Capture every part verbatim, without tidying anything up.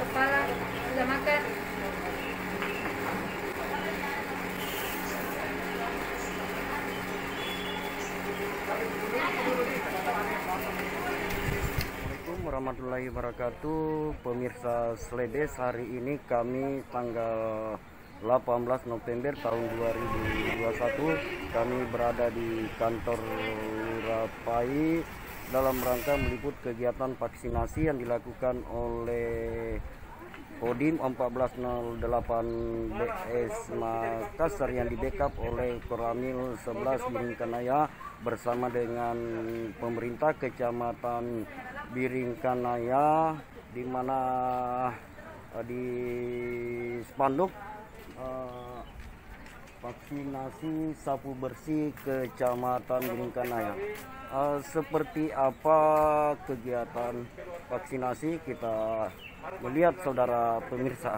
kepala. Sudah makan? Assalamualaikum warahmatullahi wabarakatuh. Pemirsa Sledez, hari ini kami tanggal delapan belas November tahun dua ribu dua puluh satu. Kami berada di kantor Lurah Pai dalam rangka meliput kegiatan vaksinasi yang dilakukan oleh Kodim empat belas nol delapan B S Makassar yang di backup oleh Koramil sebelas Biringkanaya bersama dengan pemerintah Kecamatan Biringkanaya, di mana uh, di spanduk uh, vaksinasi sapu bersih Kecamatan Biringkanaya. Uh, seperti apa kegiatan vaksinasi, kita melihat saudara pemirsa.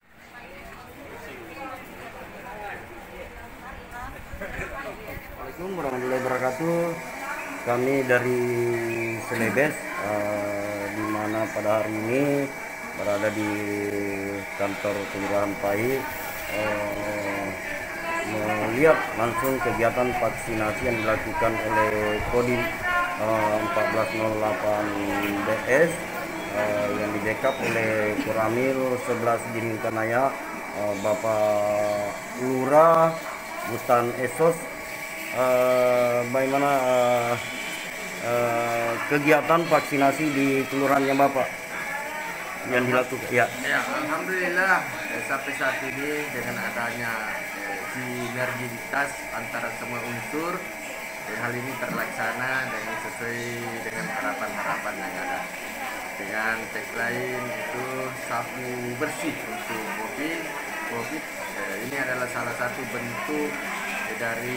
Assalamualaikum warahmatullahi wabarakatuh. Kami dari Sledez, uh, di mana pada hari ini berada di kantor Kelurahan Pai, uh, melihat langsung kegiatan vaksinasi yang dilakukan oleh Kodim uh, empat belas nol delapan B S uh, yang di backup oleh Koramil sebelas Biringkanaya, uh, Bapak Lurah Bustan Esos. Uh, bagaimana uh, uh, kegiatan vaksinasi di kelurahannya Bapak yang dilakukan? Ya, ya Alhamdulillah, eh, sampai saat ini dengan adanya eh, sinergitas antara semua unsur, eh, hal ini terlaksana dengan sesuai dengan harapan-harapan yang ada. Dengan tagline itu sapu bersih untuk COVID. COVID eh, ini adalah salah satu bentuk eh, dari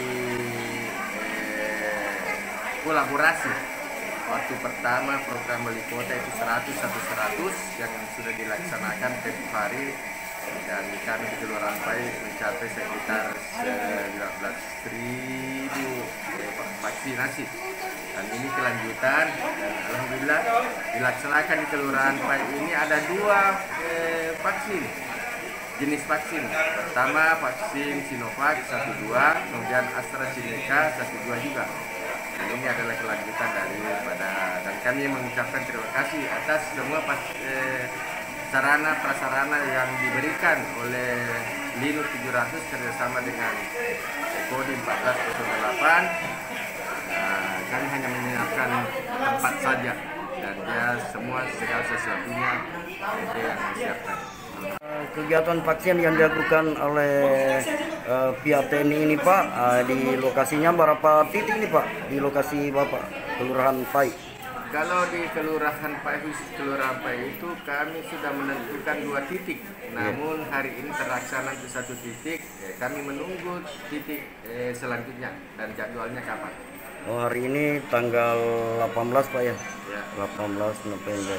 eh, kolaborasi. Waktu pertama program wali kota itu seratus satu seratus yang sudah dilaksanakan tempoh hari, dan kami di Kelurahan Pai mencapai sekitar sembilan belas ribu vaksinasi, dan ini kelanjutan. Dan alhamdulillah dilaksanakan di Kelurahan Pai ini ada dua eh, vaksin, jenis vaksin. Pertama vaksin Sinovac satu dua, kemudian AstraZeneca satu dua juga. Dan ini adalah kelanjutan daripada, dan kami mengucapkan terima kasih atas semua pas, eh, sarana prasarana yang diberikan oleh Linux tujuh ratus kerjasama dengan Kodim empat belas nol delapan. Nah, kami hanya menyiapkan tempat saja, dan dia semua segala sesuatunya dia yang menyiapkan. Kegiatan vaksin yang dilakukan oleh uh, pihak T N I ini Pak, uh, di lokasinya berapa titik nih Pak di lokasi Bapak Kelurahan Pai? Kalau di Kelurahan Pai, khusus Kelurahan Pai itu kami sudah menentukan dua titik. Namun hari ini terlaksana di satu titik. Eh, kami menunggu titik eh, selanjutnya dan jadwalnya kapan. Oh, hari ini tanggal delapan belas Pak ya? Ya. delapan belas November.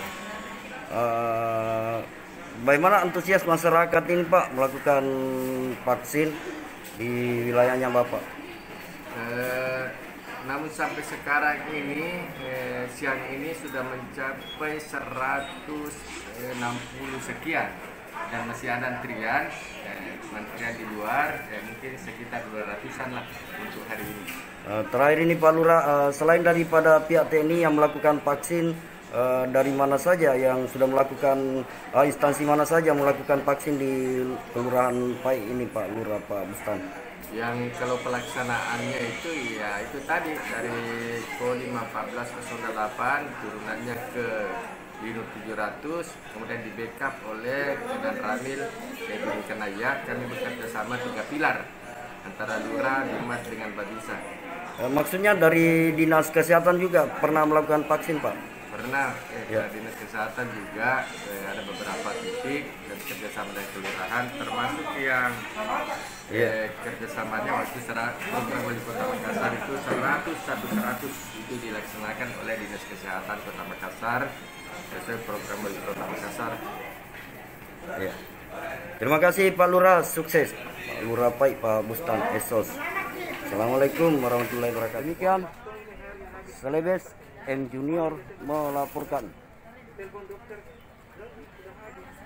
Uh, Bagaimana antusias masyarakat ini Pak melakukan vaksin di wilayahnya Bapak? Eh, namun sampai sekarang ini eh, siang ini sudah mencapai seratus enam puluh sekian, dan masih ada antrian, eh, antrian di luar, eh, mungkin sekitar dua ratusan lah untuk hari ini. Uh, terakhir ini Pak Lurah, uh, selain daripada pihak T N I yang melakukan vaksin, Uh, dari mana saja yang sudah melakukan, uh, instansi mana saja melakukan vaksin di Kelurahan Pai ini Pak Lurah, Pak Bustan? Yang kalau pelaksanaannya itu ya itu tadi dari Kodim empat belas nol delapan turunannya ke Linux tujuh ratus, kemudian di backup oleh dan Ramil Biringkanaya. Kami bekerja sama tiga pilar antara Lurah, Dimas dengan Babinsa. Uh, maksudnya dari Dinas Kesehatan juga pernah melakukan vaksin Pak? Pernah, eh, Ya. Dinas Kesehatan juga eh, ada beberapa titik dan kerjasama dengan kelurahan, termasuk yang eh, kerjasamanya waktu secara program wali kota Makassar itu seratus satu seratus itu dilaksanakan oleh Dinas Kesehatan Kota Makassar sesuai program wali kota Makassar. Ya. Terima kasih Pak Lurah, sukses Pak Lurah Pai, Pak Bustan Esos. Assalamualaikum warahmatullahi wabarakatuh. Demikian Sledez M Junior melaporkan.